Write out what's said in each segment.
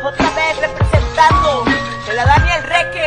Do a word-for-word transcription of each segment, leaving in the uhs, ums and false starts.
otra vez representando el Adán y el Reque.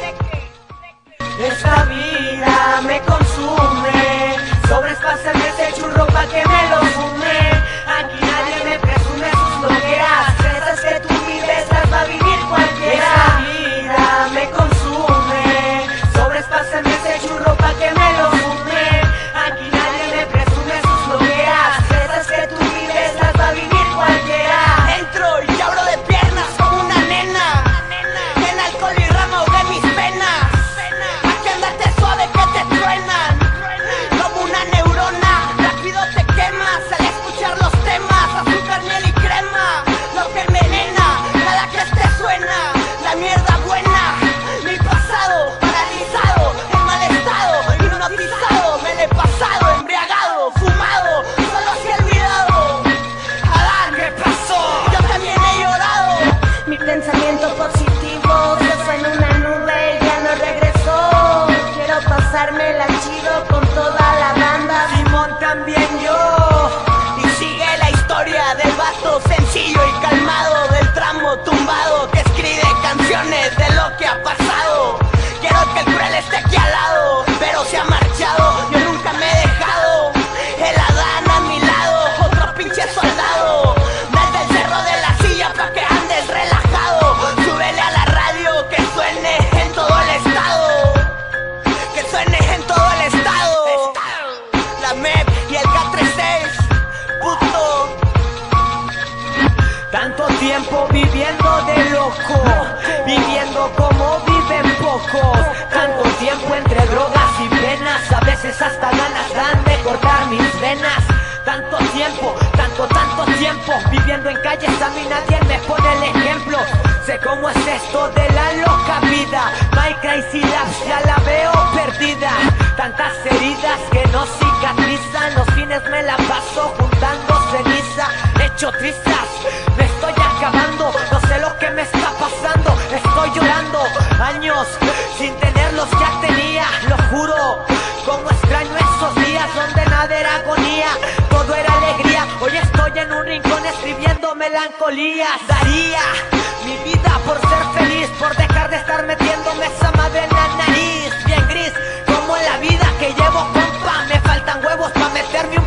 Esta vida me consume, sobres pásame ese churro pa' que me lo fume. Aquí nadie me presume sus loqueras, esas que tú vives las va a vivir cualquiera. Esta vida me consume, sobres pásame ese churro pa' que me lo fume. Aquí nadie me presume sus loqueras, esas que tú vives las va a vivir cualquiera. Entro y abro de piernas como una nena, en alcohol y ramo de mis penas. Aquí andate suave que te truenan, como una neurona, rápido te quemas al escuchar los temas. Azúcar, miel y crema, lo que envenena, cada que te suena la mierda buena. Mi pasado paralizado, en mal estado, hipnotizado, me lo he pasado, embriagado, fumado, solo si he olvidado. Adán, ¿qué pasó? Yo también he llorado. Mi pensamiento positivo se fue en una nube y ya no regresó. Quiero pasármela chido con toda la banda. Simón también yo. Y sigue la historia del vato sencillo y calmado, del tramo tumbado que escribe canciones de lo que ha pasado. Quiero que el cruel esté aquí al lado, pero se ha marchado, yo nunca me he dejado. El Adán a mi lado, otro pinche soldado. Desde el cerro de la silla pa' que andes relajado. Súbele a la radio que suene en todo el estado, que suene en todo el estado. La M E P y el K treinta y seis, puto. Tanto tiempo viviendo de loco, viviendo como viven pocos. Tanto tiempo entre drogas y penas, a veces hasta ganas dan de cortar mis venas. Tanto tiempo, tanto, tanto tiempo viviendo en calles, a mí nadie me pone el ejemplo. Sé cómo es esto de la loca vida, My Crazy Labs ya la veo perdida. Tantas heridas que no cicatrizan, los fines me la paso juntando ceniza. Hecho trizas, me estoy acabando, no sé lo que me está pasando. Estoy llorando, años sin tener los que tenía, lo juro. Como extraño esos días donde nada era agonía, todo era alegría. Hoy estoy en un rincón escribiendo melancolías. Daría mi vida por ser feliz, por dejar de estar metiéndome esa madre en la nariz. Bien gris, como en la vida que llevo, compa. Me faltan huevos para meterme un